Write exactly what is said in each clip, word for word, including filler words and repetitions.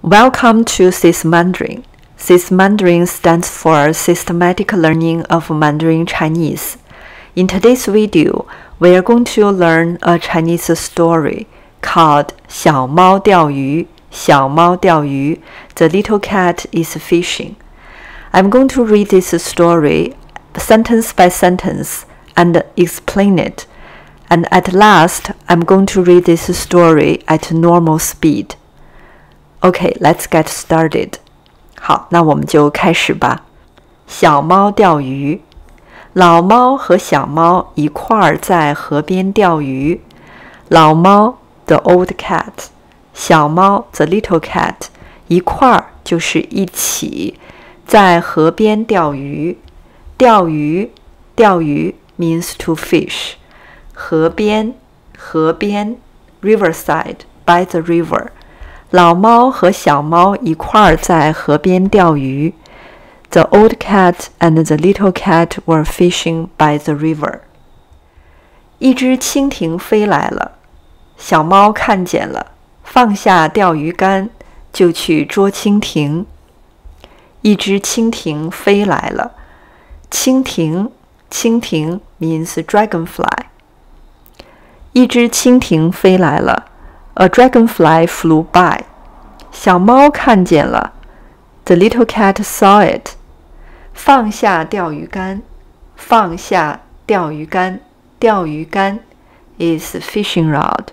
Welcome to SyS Mandarin. SyS Mandarin stands for Systematic Learning of Mandarin Chinese. In today's video, we are going to learn a Chinese story called 小猫钓鱼,小猫钓鱼, The Little Cat is Fishing. I'm going to read this story sentence by sentence and explain it. And at last, I'm going to read this story at normal speed. Okay, let's get started. 好，那我们就开始吧。小猫钓鱼，老猫和小猫一块儿在河边钓鱼。老猫 the old cat， 小猫 the little cat， 一块儿就是一起，在河边钓鱼。钓鱼，钓鱼 means to fish。河边，河边 riverside by the river。老猫和小猫一块儿在河边钓鱼。The old cat and the little cat were fishing by the river. 一只蜻蜓飞来了，小猫看见了，放下钓鱼竿，就去捉蜻蜓。一只蜻蜓飞来了，蜻蜓，蜻蜓 means dragonfly. 一只蜻蜓飞来了。A dragonfly flew by. 小猫看见了。The little cat saw it. 放下钓鱼竿，放下钓鱼竿，钓鱼竿 is fishing rod.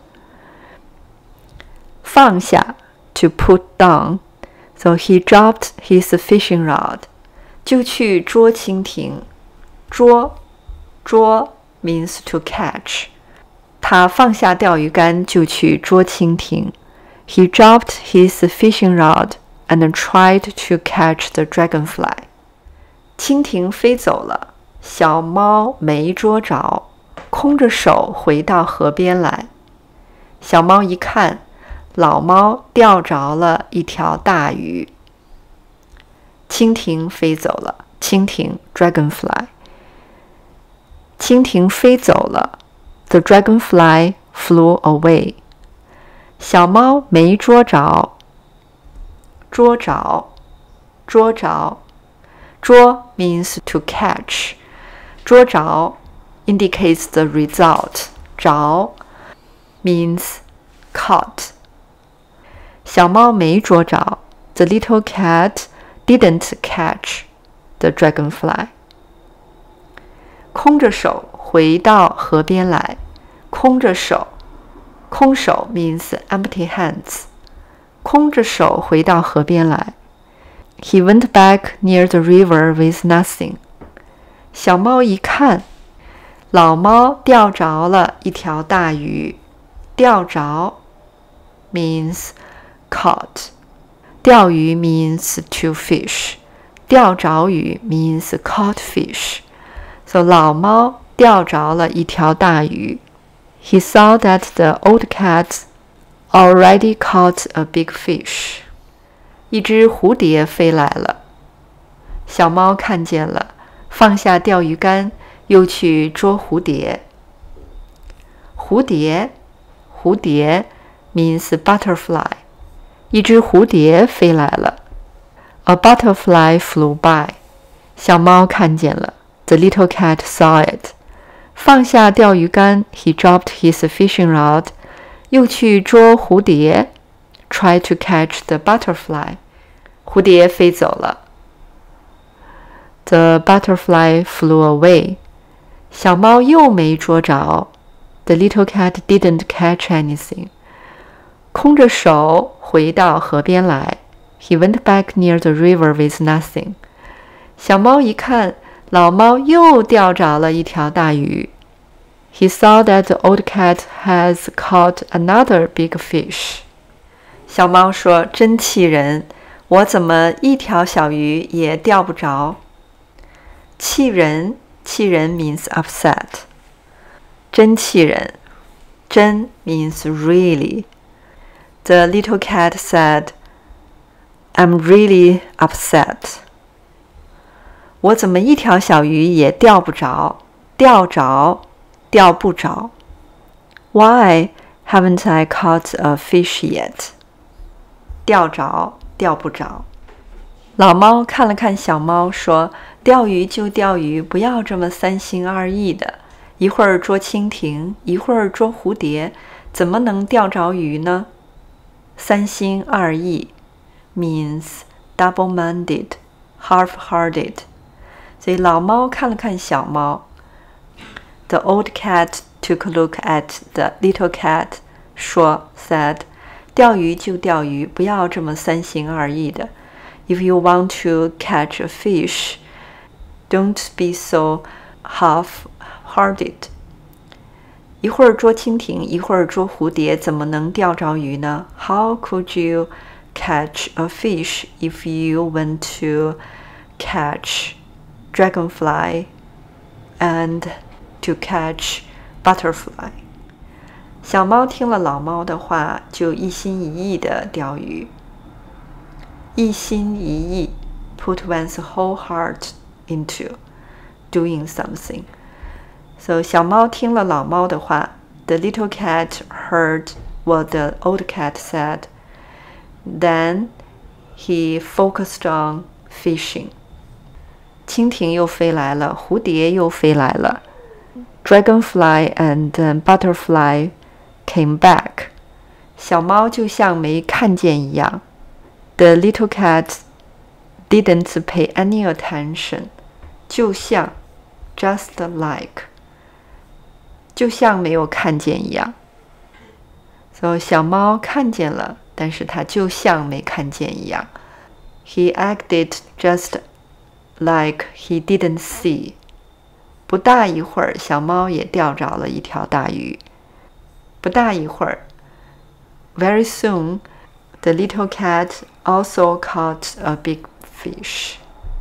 放下 to put down. So he dropped his fishing rod. 就去捉蜻蜓。捉，捉 means to catch.他放下钓鱼竿就去捉蜻蜓。He dropped his fishing rod and tried to catch the dragonfly. 蜻蜓飞走了，小猫没捉着，空着手回到河边来。小猫一看，老猫钓着了一条大鱼。蜻蜓飞走了，蜻蜓 dragonfly。蜻蜓飞走了。The dragonfly flew away. 小猫没捉着，捉着，捉着，捉 means to catch. 捉着 indicates the result. 着 means caught. 小猫没捉着 The little cat didn't catch the dragonfly. 空着手回到河边来，空着手，空手 means empty hands. 空着手回到河边来。He went back near the river with nothing. 小猫一看，老猫钓着了一条大鱼。钓着 means caught. 钓鱼 means to fish. 钓着鱼 means caught fish.So 老猫钓着了一条大鱼。He saw that the old cat already caught a big fish. 一只蝴蝶飞来了，小猫看见了，放下钓鱼竿，又去捉蝴蝶。蝴蝶，蝴蝶 means butterfly. 一只蝴蝶飞来了。A butterfly flew by. 小猫看见了。The little cat saw it. 放下钓鱼竿 He dropped his fishing rod. 又去捉蝴蝶 Try to catch the butterfly. 蝴蝶飞走了。The butterfly flew away. 小猫又没捉着 The little cat didn't catch anything. 空着手回到河边来 He went back near the river with nothing. 小猫一看，老猫又钓着了一条大鱼。He saw that the old cat has caught another big fish. 小猫说：“真气人，我怎么一条小鱼也钓不着？”气人，气人 means upset. 真气人，真 means really. The little cat said, "I'm really upset." 我怎么一条小鱼也钓不着？钓着，钓不着。Why haven't I caught a fish yet? 钓着，钓不着。老猫看了看小猫，说：“钓鱼就钓鱼，不要这么三心二意的。一会儿捉蜻蜓，一会儿捉蝴蝶，怎么能钓着鱼呢？”三心二意 means double-minded, half-hearted. 所以老猫看了看小猫。The old cat took a look at the little cat. 说 said, 钓鱼就钓鱼，不要这么三心二意的。If you want to catch a fish, don't be so half-hearted. 一会儿捉蜻蜓，一会儿捉蝴蝶，怎么能钓着鱼呢？ How could you catch a fish if you went to catch dragonfly and to catch butterfly? 小猫听了老猫的话，就一心一意地钓鱼。一心一意 put one's whole heart into doing something. So 小猫听了老猫的话。The little cat heard what the old cat said. Then he focused on fishing. 蜻蜓又飞来了，蝴蝶又飞来了。Dragonfly and butterfly came back. 小猫就像没看见一样。The little cat didn't pay any attention. 就像 just like 就像没有看见一样。所以小猫看见了，但是它就像没看见一样。He acted just like he didn't see. 不大一会儿，小猫也钓着了一条大鱼。不大一会儿 ，very soon, the little cat also caught a big fish.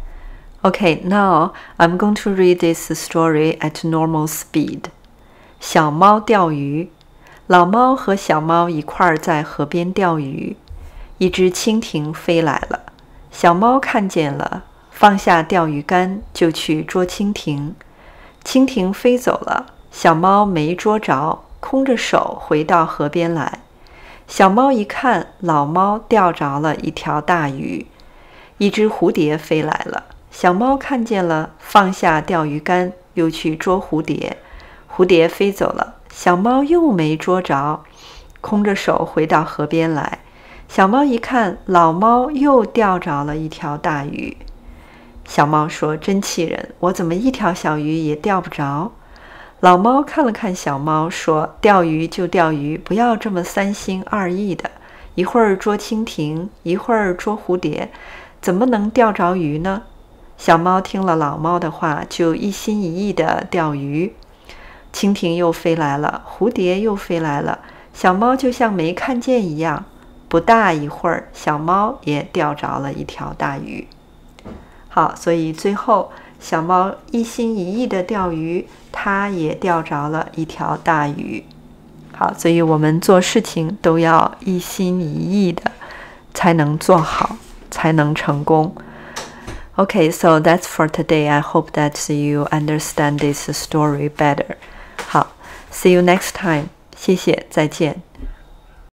Okay, now I'm going to read this story at normal speed. 小猫钓鱼，老猫和小猫一块儿在河边钓鱼。一只蜻蜓飞来了，小猫看见了，放下钓鱼竿就去捉蜻蜓。蜻蜓飞走了，小猫没捉着，空着手回到河边来。小猫一看，老猫钓着了一条大鱼。一只蝴蝶飞来了，小猫看见了，放下钓鱼竿又去捉蝴蝶。蝴蝶飞走了，小猫又没捉着，空着手回到河边来。小猫一看，老猫又钓着了一条大鱼。小猫说：“真气人，我怎么一条小鱼也钓不着？”老猫看了看小猫，说：“钓鱼就钓鱼，不要这么三心二意的。一会儿捉蜻蜓，一会儿捉蝴蝶，怎么能钓着鱼呢？”小猫听了老猫的话，就一心一意地钓鱼。蜻蜓又飞来了，蝴蝶又飞来了，小猫就像没看见一样。不大一会儿，小猫也钓着了一条大鱼。好，所以最后小猫一心一意的钓鱼，它也钓着了一条大鱼。好，所以我们做事情都要一心一意的，才能做好，才能成功。Okay, so that's for today. I hope that you understand this story better. 好 ，See you next time. 谢谢，再见。